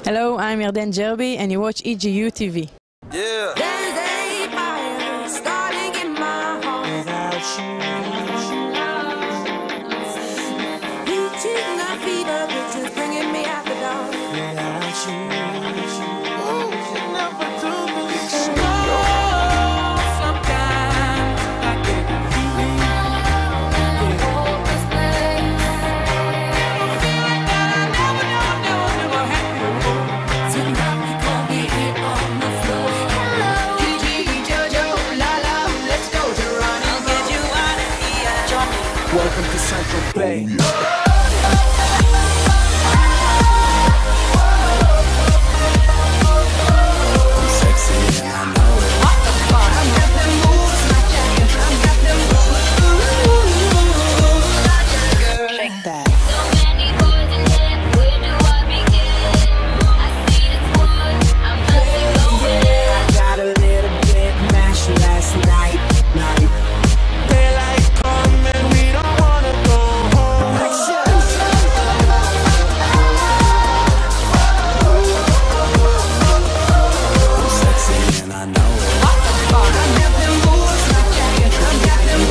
Hello, I'm Erden Jerby and you watch EGU TV. Yeah. There's a fire starting in my heart without you. Reaching my fever pitch is bringing me out the dark without you. Welcome to Central Bay. I'm sexy and I know it. What the fuck? I got them moves, my jacket. I got them moves. Shake that. So many boys in here, where do I begin? I see this one, I'm busting going in. I got a little bit mashed last night. Daylight coming, we don't wanna go home. I'm sexy and I know it. What the fuck? I got them moves, my jacket. I got them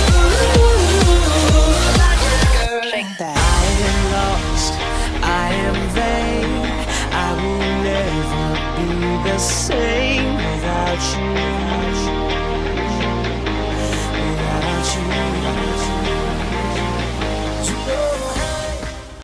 moves. Shake that. I am lost, I am vain. I will never be the same without you.